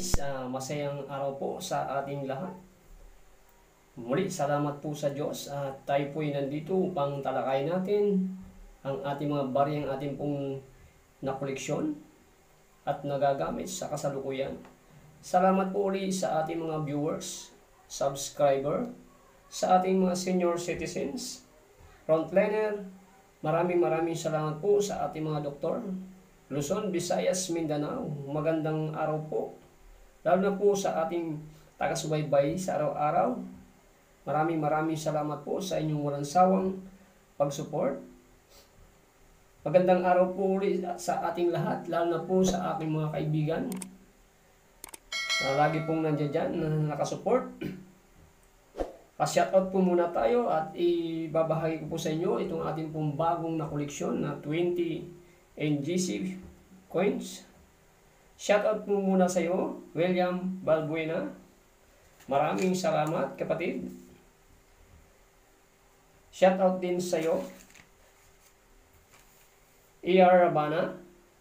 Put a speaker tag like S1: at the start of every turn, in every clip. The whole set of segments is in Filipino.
S1: guys, masayang araw po sa ating lahat. Muli, salamat po sa Diyos at tayo po ay nandito upang talakayin natin ang ating mga bariyang ating pong nakoleksyon at nagagamit sa kasalukuyan. Salamat po ulit sa ating mga viewers, subscriber, sa ating mga senior citizens, frontliner. Maraming salamat po sa ating mga doktor, Luzon, Visayas, Mindanao. Magandang araw po. Lalo na po sa ating taga-subaybay sa araw-araw. Maraming salamat po sa inyong walang sawang pag-support. Magandang araw po ulit sa ating lahat, lalo na po sa aking mga kaibigan na lagi pong nandiyan dyan, na nakasupport. Pa-shoutout po muna tayo at ibabahagi ko po sa inyo itong ating pong bagong na koleksyon na 20 NGC coins. Shoutout po muna sa iyo, William Balbuena. Maraming salamat, kapatid. Shoutout din sa iyo, ER Rabana.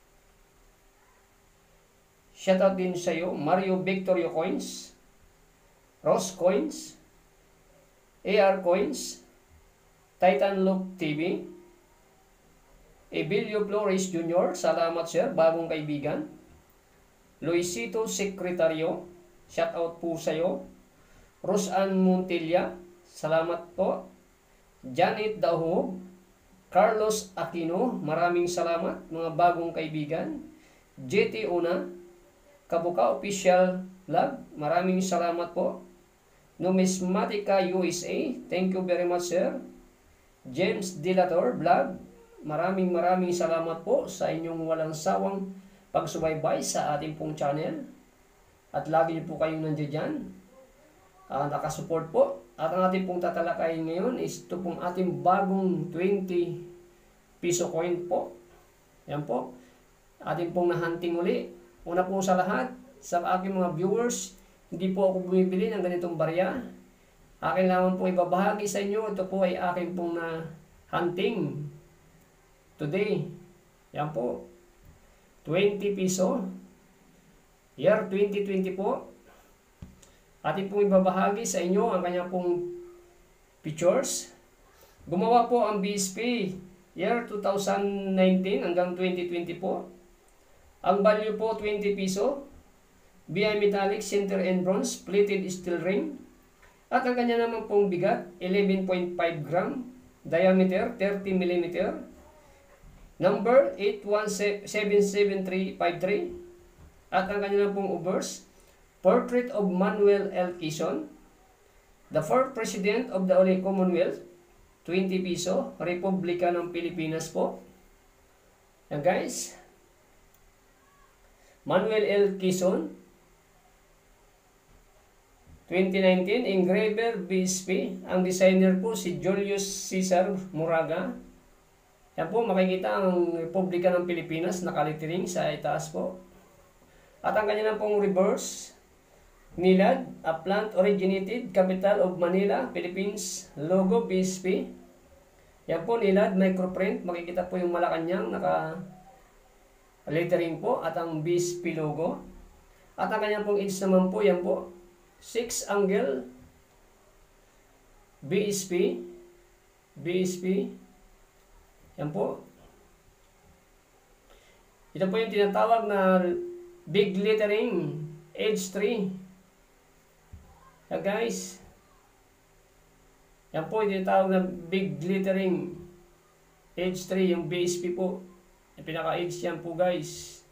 S1: Shoutout din sa iyo, Mario Victorio Coins, Ross Coins, AR Coins, Titan Look TV, Ebilio Flores Jr. Salamat sir, bagong kaibigan. Luisito Secretario, shoutout po sa iyo. Rosan Montilla, salamat po. Janet Dahub, Carlos Aquino, maraming salamat mga bagong kaibigan. JT Una, Kabuka Official Vlog, maraming salamat po. Numismatica USA, thank you very much sir. James Dilator Vlog, maraming salamat po sa inyong walang sawang pagsubaybay sa ating pong channel. At lagi niyo po kayong nandiyan dyan, nakasupport po. At ang ating pong tatalakayin ngayon is ito pong ating bagong 20 piso coin po. Yan po, ating pong nahunting uli. Una po sa lahat, sa aking mga viewers, hindi po ako bumibili ng ganitong barya. Akin lamang po ibabahagi sa inyo. Ito po ay aking pong na-hunting today. Yan po, 20 piso. Year 2020 po. Ating pong ibabahagi sa inyo ang kanya pong pictures. Gumawa po ang BSP year 2019 hanggang 2020 po. Ang value po 20 piso. BI metallic, center and bronze, plated steel ring. At ang kanya naman pong bigat 11.5 gram, diameter 30 mm. Number 8177353. At ang kanya naman pong obverse, Portrait of Manuel L. Quezon, the 4th President of the Holy Commonwealth, 20 piso, Republika ng Pilipinas po. Yan guys, Manuel L. Quezon, 2019, engraver BSP. Ang designer po si Julius Cesar Moraga. Yan po, makikita ang Republika ng Pilipinas, nakalitiring sa itaas po. At ang kanya pong reverse, Nilad, a plant originated, capital of Manila, Philippines, logo BSP. Yan po, Nilad, microprint. Makikita po yung Malacanang, naka-lettering po, at ang BSP logo. At ang kanyang pong edge naman po, yan po, 6 angle, BSP, yan po. Ito po yung tinatawag na big lettering, edge 3. Yan guys, yan po yung tinatawag na big glittering edge 3, yung BSP po, yung pinaka-edge yan po guys.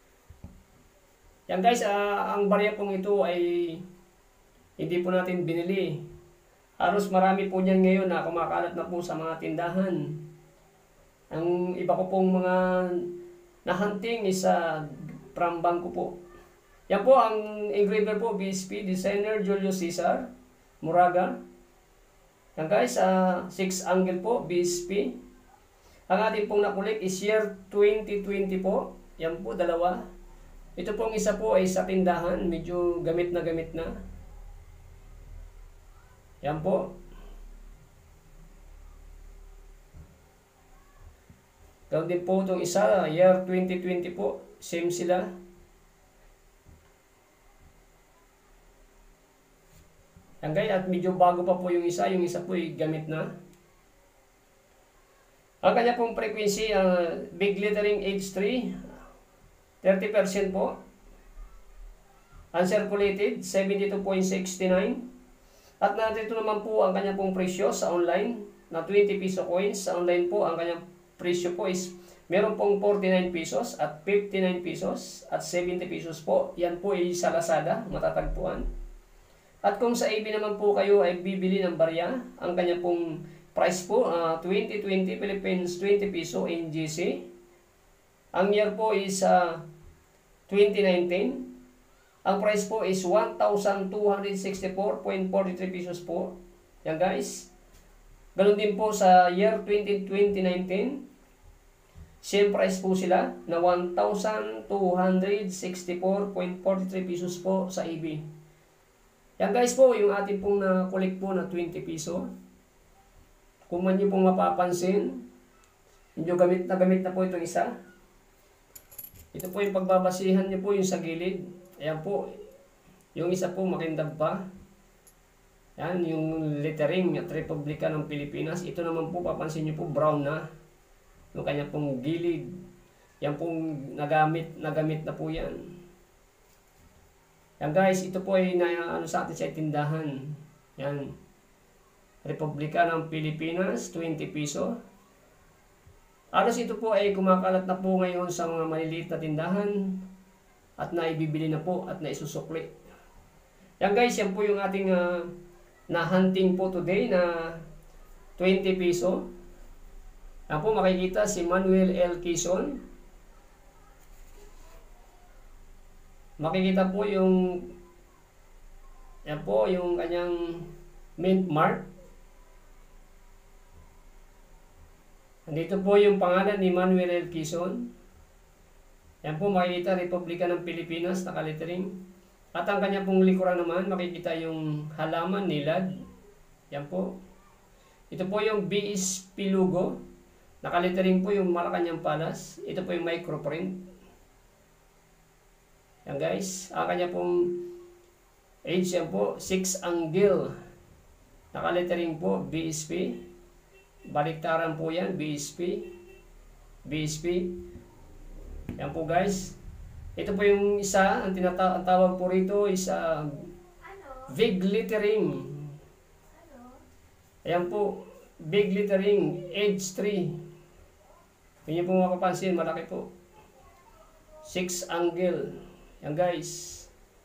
S1: Yan guys, ang barya pong ito ay hindi po natin binili. Halos marami po niyan ngayon na kumakalat na po sa mga tindahan. Ang iba ko pong mga nahunting is from bangko po. Yan po, ang engraver po, BSP, designer Julius Cesar Moraga. Yan guys, 6 angle po, BSP. Ang ating pong nakulik is year 2020 po. Yan po, dalawa. Ito pong isa po ay sa tindahan, medyo gamit na. Yan po. Gawin din po itong isa, year 2020 po. Same sila. Yan guys, at medyo bago pa po yung isa po ay gamit na. Ang kanya pong frequency, big lettering age 3, 30% po. Uncirculated, 72.69. At nandito naman po ang kanya pong presyo sa online na 20 piso coins. Sa online po, ang kanyang presyo po is meron pong 49 pesos at 59 pesos at 70 pesos po. Yan po ay sa Lazada, matatagpuan. At kung sa AB naman po kayo ay bibili ng barya, ang kanya pong price po, 2020 Philippines 20 piso NGC. Ang year po is 2019. Ang price po is 1,264.43 pesos po. Yan guys. Ganun din po sa year 2019. Same price po sila na 1,264.43 pesos po sa EB. Yan guys po, yung ating pong na-collect po na 20 piso. Kung man nyo pong mapapansin, medyo gamit na po itong isa. Ito po yung pagbabasihan nyo po yung sa gilid. Ayan po, yung isa po makintab pa. Yan, yung lettering at Republika ng Pilipinas. Ito naman po, papansin nyo po, brown na. Yung kanya pong gilid. Yan pong nagamit na po yan. Yan guys, ito po ay sa atin sa tindahan. Yan. Republika ng Pilipinas, 20 piso. Alos ito po ay kumakalat na po ngayon sa mga maliliit na tindahan. At naibibili na po at naisusukli. Yan guys, yan po yung ating na-hunting po today na 20 piso. Yan po makikita si Manuel L. Quezon. Makikita po yung yan po yung kanyang mint mark. Nandito po yung pangalan ni Manuel L. Quezon. Yan po makikita Republika ng Pilipinas, nakalittering. At ang kanya pong likuran naman, makikita yung halaman, nilad. Yan po. Ito po yung BSP logo. Nakalittering po yung Malacanang Palace. Ito po yung microprint. Yan guys. Ang kanya pong age, yan po, 6 angle. Nakalittering po, BSP. Baliktaran po yan, BSP. BSP. Yan po guys. Ito po yung isa, ang tawag po rito is big lettering. Ayan po, big lettering, age 3. Hindi po mapapansin, malaki po. 6 angle. Yan guys.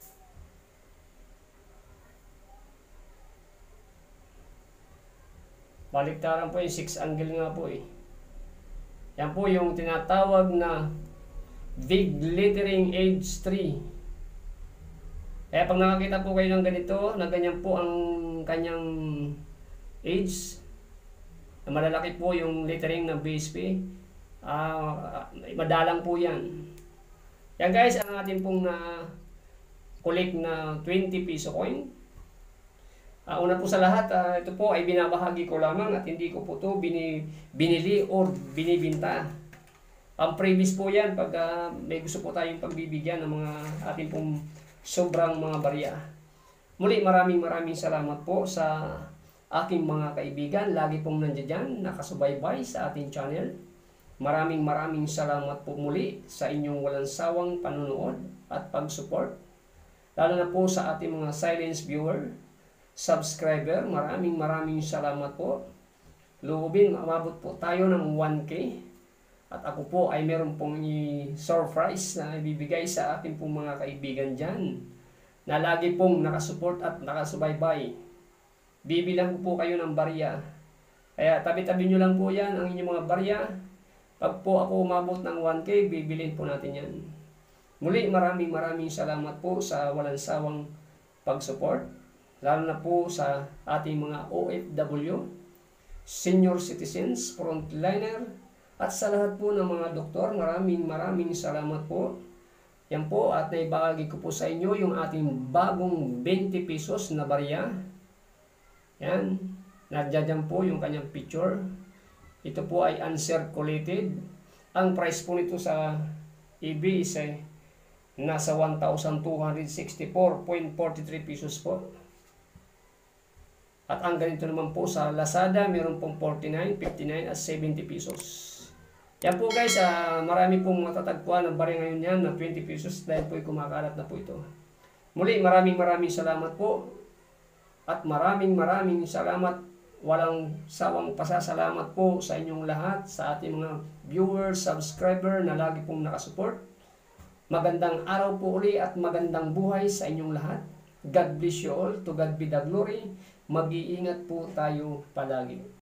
S1: Baliktaran po yung 6 angle nga po eh. Yan po yung tinatawag na big lettering age 3. Kaya pag nakakita po kayo ng ganito, na ganyan po ang kanyang age, na malalaki po yung lettering ng BSP, madalang po yan. Yan guys, ang ating pong collect na 20 piso coin. Una po sa lahat, ito po ay binabahagi ko lamang at hindi ko po ito binili or binibinta. Ang previous po yan pag may gusto po tayong pagbibigyan ng mga ating pong sobrang mga barya. Muli maraming salamat po sa aking mga kaibigan. Lagi pong nandiyan nakasubaybay sa ating channel. Maraming salamat po muli sa inyong walang sawang panunood at pag-support. Lalo na po sa ating mga silence viewer, subscriber. Maraming salamat po. Loobin, umabot po tayo ng 1K. At ako po ay meron pong surprise na ibibigay sa aking pong mga kaibigan dyan na lagi pong nakasupport at nakasubaybay. Bibilang ko po kayo ng barya. Kaya tabi-tabi nyo lang po yan ang inyong mga barya. Pag po ako umabot ng 1K, bibilin po natin yan. Muli maraming salamat po sa walang sawang pag-support. Lalo na po sa ating mga OFW, senior citizens, frontliner, at sa lahat po ng mga doktor, maraming salamat po. Yan po, at naibahagi ko po sa inyo yung ating bagong 20 pesos na barya. Yan, nadyan po yung kanyang picture. Ito po ay uncirculated. Ang price po nito sa EB is nasa 1,264.43 pesos po. At ang ganito naman po sa Lazada, meron pong 49, 59 at 70 pesos. Yan po guys, marami pong matatagpuan ng bari ngayon yan na 20 pesos dahil po kumakalat na po ito. Muli, maraming salamat po. At maraming salamat. Walang sawang pasasalamat po sa inyong lahat, sa ating mga viewers, subscriber na lagi pong nakasupport. Magandang araw po uli at magandang buhay sa inyong lahat. God bless you all. To God be the glory. Mag-iingat po tayo palagi.